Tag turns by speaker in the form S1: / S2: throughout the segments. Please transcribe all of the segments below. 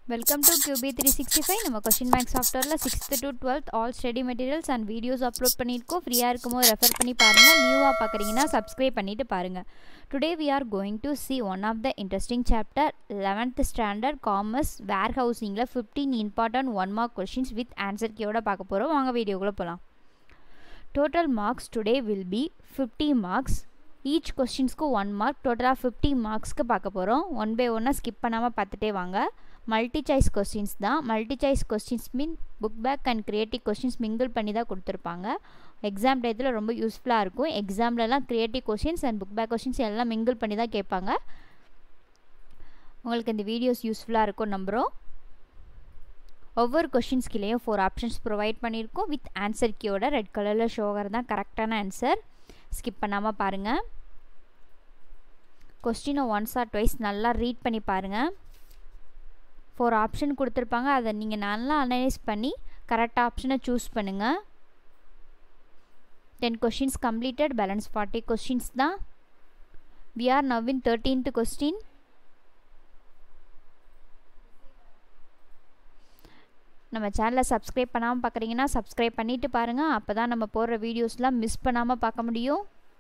S1: Welcome to QB365. நம்ம question bank softwareல 6th to 12th all study materials and videos upload பண்ணிருக்கோம். ஃப்ரீயா இருக்கும்போது refer பண்ணி பாருங்க. நியூவா பார்க்கறீங்கன்னா subscribe பண்ணிட்டு பாருங்க. Today we are going to see one of the interesting chapter 11th standard commerce warehousingல 15 important 1 mark questions with answer key-ஓட பார்க்க போறோம். வாங்க வீடியோக்குள்ள போலாம். Total marks today will be 50 marks. Each questions-க்கு 1 mark, total 50 marks-க்கு பார்க்க போறோம். one by one skip பண்ணாம பார்த்துட்டே வாங்க. மல்டி சாய்ஸ் கொஸ்டின்ஸ் தான். Multi choice questions mean book back and creative questions mingle பண்ணி தான் கொடுத்துருப்பாங்க. எக்ஸாம் டயத்தில் ரொம்ப யூஸ்ஃபுல்லாக இருக்கும். எக்ஸாம்லலாம் creative questions and book back questions எல்லாம் மிங்கிள் பண்ணி தான் கேட்பாங்க. உங்களுக்கு இந்த வீடியோஸ் யூஸ்ஃபுல்லாக இருக்கும் நம்புகிறோம். ஒவ்வொரு கொஸ்டின்ஸ்கிலேயும் 4 ஆப்ஷன்ஸ் ப்ரொவைட் பண்ணியிருக்கோம். வித் ஆன்சர் கீயோட ரெட் கலரில் ஷோகர் தான் கரெக்டான ஆன்சர். ஸ்கிப் பண்ணாமல் பாருங்கள். கொஸ்டினை ஒன்ஸ் ஆர் ட்வைஸ் நல்லா ரீட் பண்ணி பாருங்கள். 4 ஆப்ஷன் கொடுத்துருப்பாங்க. அதை நீங்கள் நல்லா அனலைஸ் பண்ணி கரெக்ட் ஆப்ஷனை சூஸ் பண்ணுங்கள். 10 கொஸ்டின்ஸ் கம்ப்ளீட்டட், பேலன்ஸ் 40 கொஸ்டின்ஸ் தான். we are now in 13th question. நம்ம சேனலை சப்ஸ்கிரைப் பண்ணாமல் பார்க்குறீங்கன்னா சப்ஸ்கிரைப் பண்ணிவிட்டு பாருங்கள். அப்போ தான் நம்ம போடுற வீடியோஸ்லாம் மிஸ் பண்ணாமல் பார்க்க முடியும்.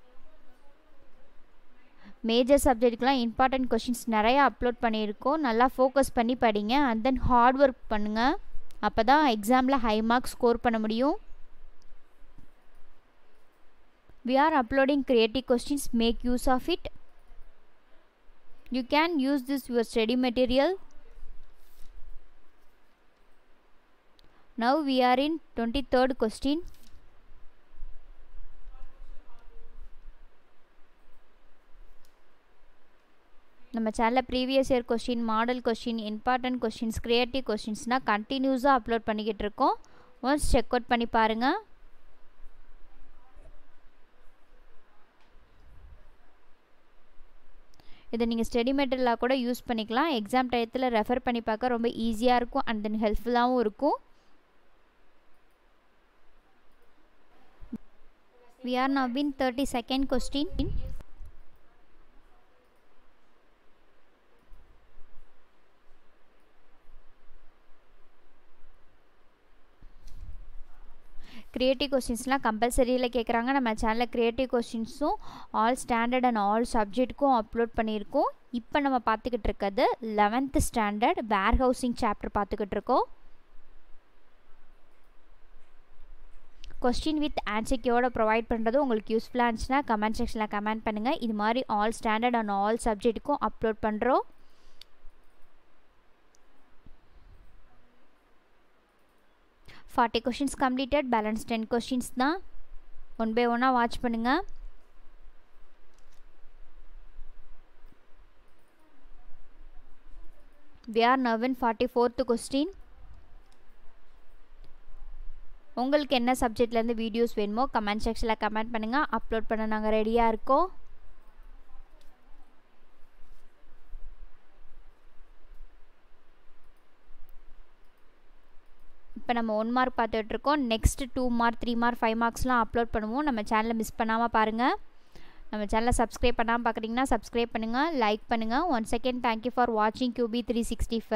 S1: மேஜர் சப்ஜெக்ட்டுக்கெலாம் இம்பார்ட்டன்ட் கொஷின்ஸ் நிறையா அப்லோட் பண்ணியிருக்கோம். நல்லா ஃபோக்கஸ் பண்ணி படிங்க அண்ட் தென் ஹார்ட் ஒர்க் பண்ணுங்கள். அப்போ தான் எக்ஸாமில் ஹை மார்க்ஸ் ஸ்கோர் பண்ண முடியும். we are uploading creative questions. Make use of it. You can use this your study material. Now we are in 23rd question. நம்ம சேனலில் previous year question, model question, important questions, creative கொஸ்டின்ஸ்னால் கண்டினியூஸாக upload பண்ணிக்கிட்டு இருக்கோம். Once check out பண்ணி பாருங்கள். இதை நீங்கள் ஸ்டடி மெட்டீரியலாக கூட யூஸ் பண்ணிக்கலாம். எக்ஸாம் டயத்தில் ரெஃபர் பண்ணி பார்க்க ரொம்ப ஈஸியாக இருக்கும் அண்ட் தென் ஹெல்ப்ஃபுல்லாகவும் இருக்கும். we are now in 32nd question. Creative கொஸ்டின்ஸ்லாம் கம்பல்சரியில் கேட்குறாங்க. நம்ம சேனலில் கிரியேட்டிவ் கொஸ்டின்ஸும் ஆல் ஸ்டாண்டர்ட் அண்ட் ஆல் சப்ஜெக்ட்டுக்கும் அப்லோட் பண்ணியிருக்கோம். இப்போ நம்ம பார்த்துக்கிட்டு இருக்கிறது 11th ஸ்டாண்டர்ட் வேர் ஹவுசிங் சாப்டர் பார்த்துக்கிட்டு இருக்கோம். கொஸ்டின் வித் ஆன்சர் கீயோட ப்ரொவைட் பண்ணுறது உங்களுக்கு யூஸ்ஃபுல்லாக இருந்துச்சுன்னா கமெண்ட் செக்ஷனில் கமெண்ட் பண்ணுங்கள். இது மாதிரி ஆல் ஸ்டாண்டர்ட் அண்ட் ஆல் சப்ஜெக்ட்டுக்கும் அப்லோட் பண்ணுறோம். questions completed, balance 10 questions தான். ஒன் பை ஒன்னாக வாட்ச் பண்ணுங்கள். we are now in 44th question. உங்களுக்கு என்ன சப்ஜெக்ட்லேருந்து வீடியோஸ் வேணுமோ கமெண்ட் செக்ஷனில் கமெண்ட் பண்ணுங்கள். அப்லோட் பண்ண நாங்கள் ரெடியாக இருக்கோம். இப்போ நம்ம 1 மார்க் பார்த்துட்ருக்கோம். நெக்ஸ்ட் 2 மார்க், 3 மார்க், 5 மார்க்ஸ்லாம் அப்லோட் பண்ணுவோம். நம்ம சேனலை மிஸ் பண்ணாமல் பாருங்கள். நம்ம சேனலை சப்ஸ்கிரைப் பண்ணாமல் பார்க்குறீங்கன்னா சப்ஸ்கிரைப் பண்ணுங்கள், லைக் பண்ணுங்கள். ஒன்ஸ் அகெயின் தேங்க்யூ ஃபார் வாட்சிங் QB365.